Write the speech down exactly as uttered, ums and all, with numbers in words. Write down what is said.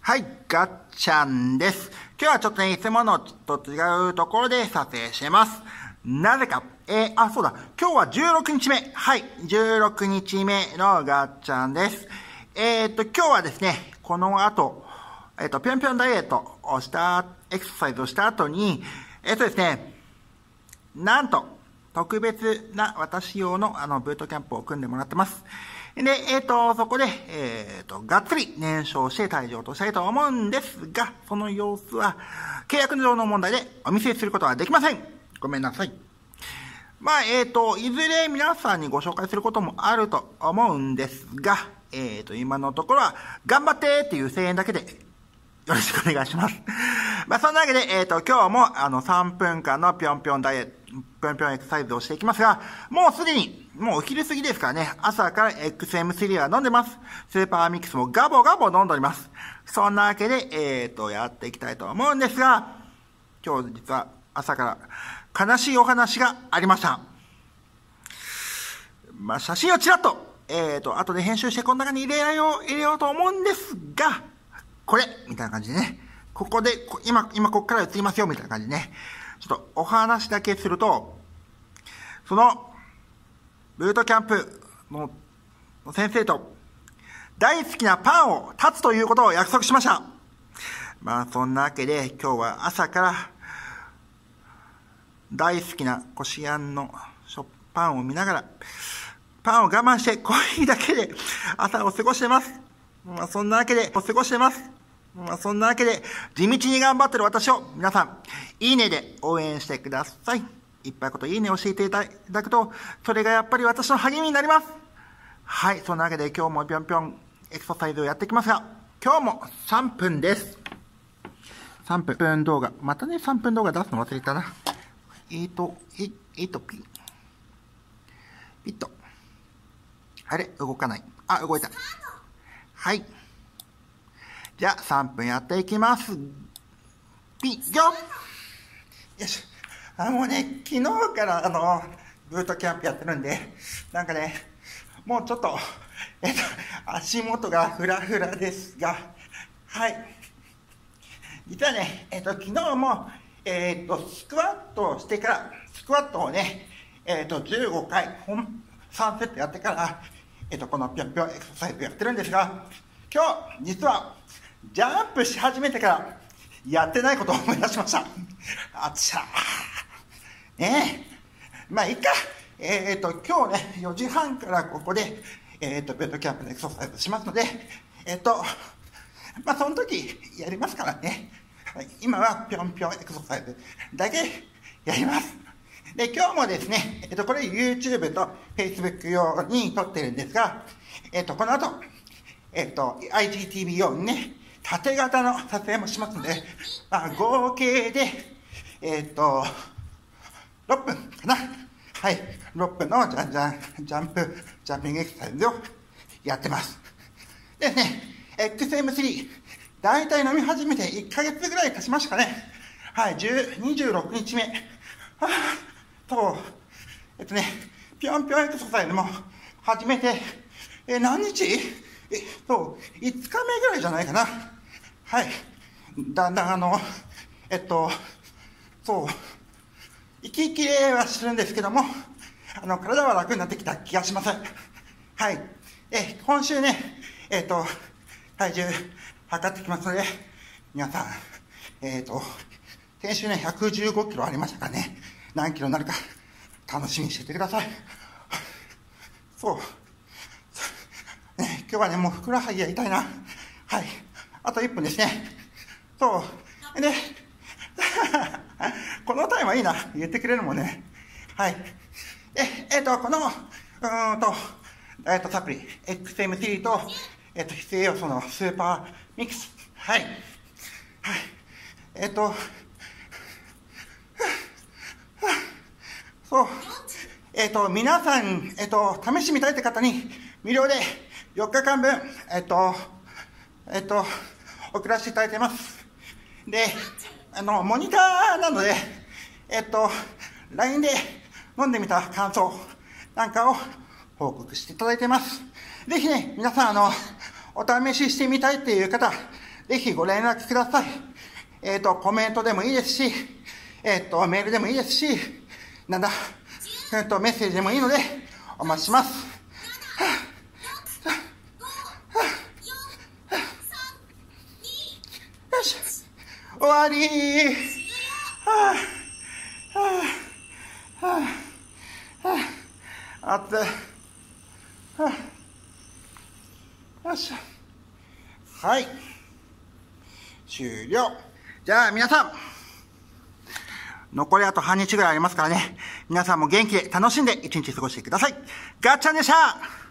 はい、ガッチャンです。今日はちょっとね、いつものと違うところで撮影してます。なぜか、えー、あ、そうだ、今日はじゅうろくにちめ。はい、じゅうろくにちめのガッチャンです。えー、っと、今日はですね、この後、えー、っと、ぴょんぴょんダイエットをした、エクササイズをした後に、えー、っとですね、なんと、特別な私用のあの、ブートキャンプを組んでもらってます。で、えっ、ー、と、そこで、えっ、ー、と、がっつり燃焼して退場としたいと思うんですが、その様子は、契約上の問題でお見せすることはできません。ごめんなさい。まあ、えっ、ー、と、いずれ皆さんにご紹介することもあると思うんですが、えっ、ー、と、今のところは、頑張ってっていう声援だけで、よろしくお願いします。まあ、そんなわけで、えっ、ー、と、今日も、あの、さんぷんかんのぴょんぴょんダイエット、ぴょんぴょんエクササイズをしていきますが、もうすでに、もうお昼過ぎですからね、朝から エックスエムスリー は飲んでます。スーパーミックスもガボガボ飲んでおります。そんなわけで、えっ、ー、と、やっていきたいと思うんですが、今日実は朝から悲しいお話がありました。まあ、写真をちらっと、えっ、ー、と、後で編集してこの中に入れよう、入れようと思うんですが、これみたいな感じでね、ここで、今、今ここから映りますよ、みたいな感じでね、ちょっとお話だけすると、その、ブートキャンプの先生と、大好きなパンを断つということを約束しました。まあ、そんなわけで、今日は朝から、大好きなこしあんのパンを見ながら、パンを我慢してコーヒーだけで朝を過ごしてます。まあ、そんなわけで、過ごしてます。まあ、そんなわけで、地道に頑張ってる私を、皆さん、いいねで応援してください。いっぱいこといいねを教えていただくと、それがやっぱり私の励みになります。はい、そんなわけで今日もぴょんぴょんエクササイズをやっていきますが、今日もさんぷんです。さんぷん動画。またね、さんぷん動画出すの忘れたな。えーと、え、えーと、ピッ。ピッと。あれ動かない。あ、動いた。はい。じゃあ、さんぷんやっていきます。ピッ、ギョッよし。あ、もうね、昨日からあの、ブートキャンプやってるんで、なんかね、もうちょっと、えっと、足元がフラフラですが、はい。実はね、えっと、昨日も、えっと、スクワットをしてから、スクワットをね、えっと、じゅうごかい、さんセットやってから、えっと、このぴょんぴょんエクササイズやってるんですが、今日、実は、ジャンプし始めてから、やってないことを思い出しました。あっちゃー。ねえ。まあ、いいか。えっ、ー、と、今日ね、よじはんからここで、えっ、ー、と、ベッドキャンプのエクササイズしますので、えっ、ー、と、まあ、その時、やりますからね。今は、ぴょんぴょんエクササイズだけやります。で、今日もですね、えっ、と、これ YouTube と Facebook 用に撮ってるんですが、えっ、と、この後、えっ、と、アイジーティービー 用にね、縦型の撮影もしますので、まあ、合計で、えっ、ー、と、ろっぷんかな。はい。ろっぷんのジャンジャン、ジャンプ、ジャンピングエクササイズをやってます。でね、エックスエムスリー、だいたい飲み始めていっかげつぐらい経ちましたかね。はい、にじゅうろくにちめ。はぁ、そう。えっとね、ぴょんぴょんエクササイズも始めて、え、何日え、そう、いつかめぐらいじゃないかな。はい。だんだんあの、えっと、そう、息切れはするんですけども、あの、体は楽になってきた気がします。はい。え、今週ね、えっと、体重測ってきますので、皆さん、えっと、先週ね、ひゃくじゅうごキロありましたからね、何キロになるか楽しみにしててください。そう。ね、今日はね、もうふくらはぎやりたいな。はい。あといっぷんですね。そう。で、このタイムはいいな。言ってくれるもんね。はい。え、えっ、ー、と、この、うーんと、ダイエットサプリ、エックスエムスリー と、えっ、ー、と、必須栄養素のスーパーミックス。はい。はい。えっ、ー、と、そう。えっ、と、皆さん、えっ、と、試してみたいって方に、無料でよっかかんぶん、えっ、と、えっ、と、送らせていただいてます。で、あの、モニターなので、えっと、ライン で飲んでみた感想なんかを報告していただいてます。ぜひね、皆さん、あの、お試ししてみたいっていう方、 ぜひご連絡ください。えっと、コメントでもいいですし、えっと、メールでもいいですし、なんだ、えっと、メッセージでもいいので、お待ちします。よし、終わりー。はぁ、はぁ、はぁ、はぁ、あって、はぁ、よいしょ。はい。終了。じゃあ皆さん、残りあと半日ぐらいありますからね。皆さんも元気で楽しんで一日過ごしてください。ガッチャンでした。